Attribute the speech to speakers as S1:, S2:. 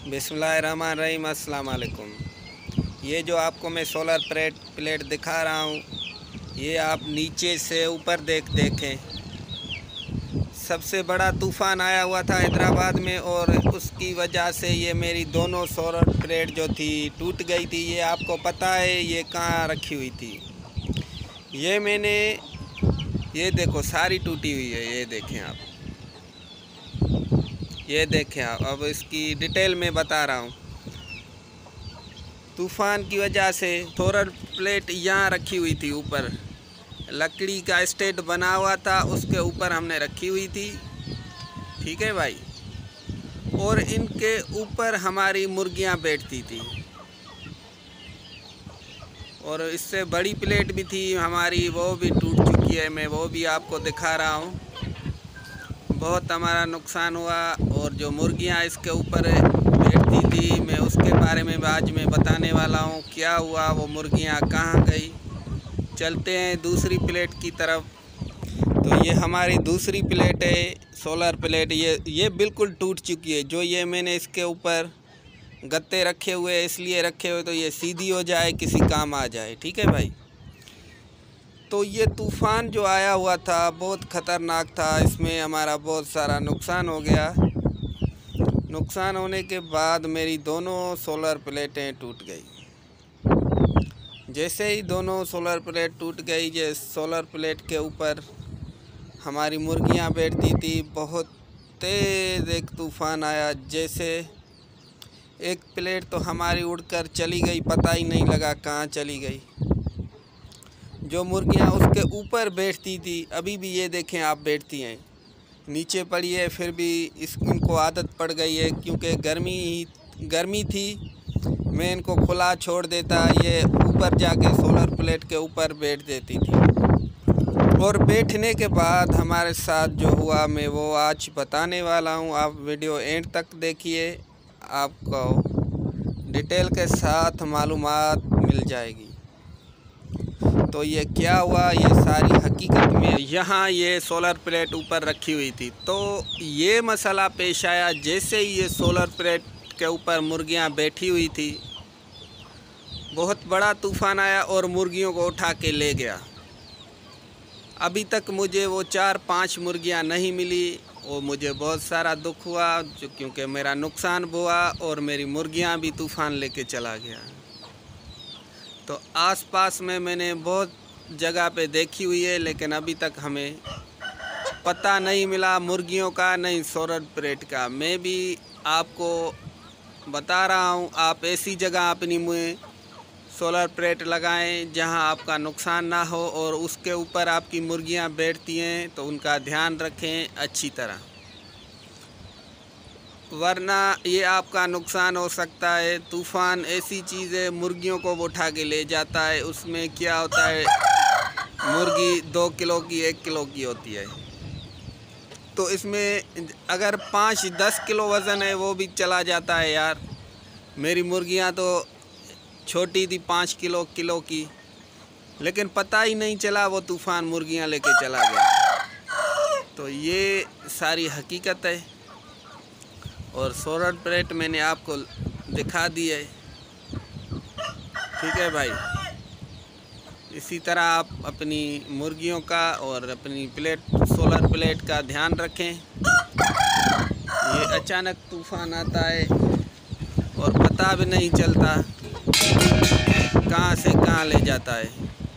S1: बिस्मिल्लाहिर्रहमानिर्रहीम। अस्सलाम वालेकुम। ये जो आपको मैं सोलर प्लेट दिखा रहा हूँ, ये आप नीचे से ऊपर देखें। सबसे बड़ा तूफ़ान आया हुआ था हैदराबाद में और उसकी वजह से ये मेरी दोनों सोलर प्लेट जो थी टूट गई थी। ये आपको पता है ये कहाँ रखी हुई थी। ये मैंने ये देखो सारी टूटी हुई है। ये देखें आप, ये देखें आप। अब इसकी डिटेल में बता रहा हूँ। तूफ़ान की वजह से सोलर प्लेट यहाँ रखी हुई थी, ऊपर लकड़ी का स्टेट बना हुआ था, उसके ऊपर हमने रखी हुई थी। ठीक है भाई। और इनके ऊपर हमारी मुर्गियाँ बैठती थी और इससे बड़ी प्लेट भी थी हमारी, वो भी टूट चुकी है। मैं वो भी आपको दिखा रहा हूँ। बहुत हमारा नुकसान हुआ। और जो मुर्गियाँ इसके ऊपर बैठती थी, मैं उसके बारे में आज मैं बताने वाला हूँ। क्या हुआ, वो मुर्गियाँ कहाँ गई। चलते हैं दूसरी प्लेट की तरफ। तो ये हमारी दूसरी प्लेट है, सोलर प्लेट। ये बिल्कुल टूट चुकी है। जो ये मैंने इसके ऊपर गत्ते रखे हुए, इसलिए रखे हुए तो ये सीधी हो जाए, किसी काम आ जाए। ठीक है भाई। तो ये तूफ़ान जो आया हुआ था बहुत ख़तरनाक था। इसमें हमारा बहुत सारा नुकसान हो गया। नुकसान होने के बाद मेरी दोनों सोलर प्लेटें टूट गई। जैसे ही दोनों सोलर प्लेट टूट गई, ये सोलर प्लेट के ऊपर हमारी मुर्गियां बैठती थी। बहुत तेज़ एक तूफ़ान आया, जैसे एक प्लेट तो हमारी उड़कर चली गई, पता ही नहीं लगा कहाँ चली गई। जो मुर्गियां उसके ऊपर बैठती थी, अभी भी ये देखें आप बैठती हैं। नीचे पड़ी है, फिर भी इनको आदत पड़ गई है, क्योंकि गर्मी थी। मैं इनको खुला छोड़ देता, ये ऊपर जाके सोलर प्लेट के ऊपर बैठ देती थी। और बैठने के बाद हमारे साथ जो हुआ, मैं वो आज बताने वाला हूँ। आप वीडियो एंड तक देखिए, आपको डिटेल के साथ मालूमात मिल जाएगी। तो ये क्या हुआ, ये सारी हकीकत में यहाँ ये सोलर प्लेट ऊपर रखी हुई थी। तो ये मसला पेश आया, जैसे ही ये सोलर प्लेट के ऊपर मुर्गियाँ बैठी हुई थी, बहुत बड़ा तूफ़ान आया और मुर्गियों को उठा के ले गया। अभी तक मुझे वो 4-5 मुर्गियाँ नहीं मिली। वो मुझे बहुत सारा दुख हुआ, क्योंकि मेरा नुकसान हुआ और मेरी मुर्गियाँ भी तूफ़ान लेके चला गया। तो आसपास में मैंने बहुत जगह पे देखी हुई है, लेकिन अभी तक हमें पता नहीं मिला मुर्गियों का, नहीं सोलर प्लेट का। मैं भी आपको बता रहा हूँ, आप ऐसी जगह अपनी मुँह सोलर प्लेट लगाएं जहां आपका नुकसान ना हो और उसके ऊपर आपकी मुर्गियां बैठती हैं, तो उनका ध्यान रखें अच्छी तरह, वरना ये आपका नुकसान हो सकता है। तूफ़ान ऐसी चीज़ है, मुर्गियों को उठा के ले जाता है। उसमें क्या होता है, मुर्गी 2 किलो की 1 किलो की होती है, तो इसमें अगर 5-10 किलो वज़न है वो भी चला जाता है यार। मेरी मुर्गियां तो छोटी थी, 5 किलो की, लेकिन पता ही नहीं चला, वो तूफ़ान मुर्गियां लेके चला गया। तो ये सारी हकीकत है। और सोलर प्लेट मैंने आपको दिखा दी है। ठीक है भाई। इसी तरह आप अपनी मुर्गियों का और अपनी सोलर प्लेट का ध्यान रखें। ये अचानक तूफ़ान आता है और पता भी नहीं चलता कहाँ से कहाँ ले जाता है।